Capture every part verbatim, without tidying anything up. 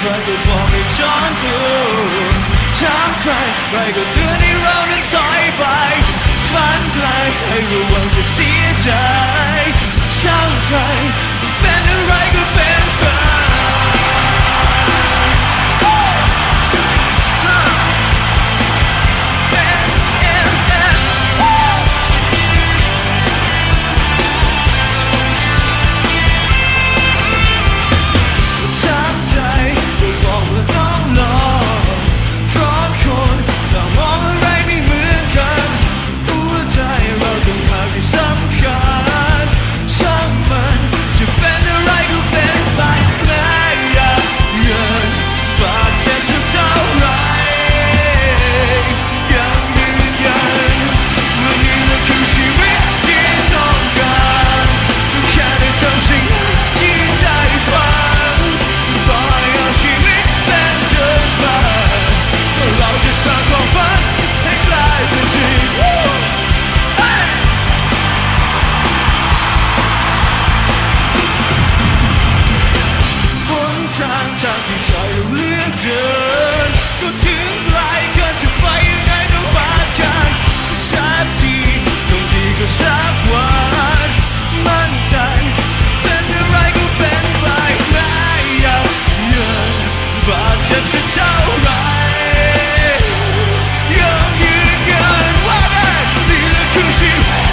ก็บอกให้จอนตัวถามใครใครก็เตือนให้เรานั้นถอยไปฝันไกลให้ระวังจะเสียใจช่างใครเป็นอะไรก็เป็นไปจากที่ใจเราเลือกเดินก็ถึงไกลเกินจะไปยังไงก็มาจากสักทีตรงที่ก็สักวันมั่นใจเป็นอะไรก็เป็นไปไม่อยากเยินบาดเจ็บจะเท่าไรยังยืนยันว่านี่แหละคือชีวิต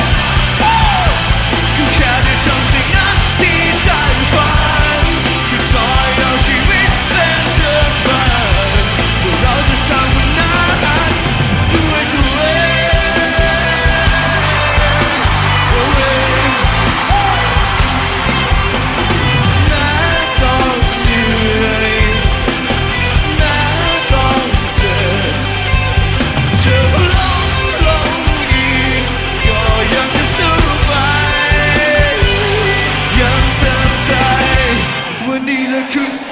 ก็แค่ได้ทำสิ่งนั้นที่ใจฝันคือปล่อยเอาชีวิตเป็นเธอไปว่าเราจะสร้างวันนั้นด้วยตัวเองแม้ต้องเหนื่อยแม้ต้องเจ็บจะล้มลงอีกก็ยังจะสู้ไปยังเต็มใจวันนี้แหละคือ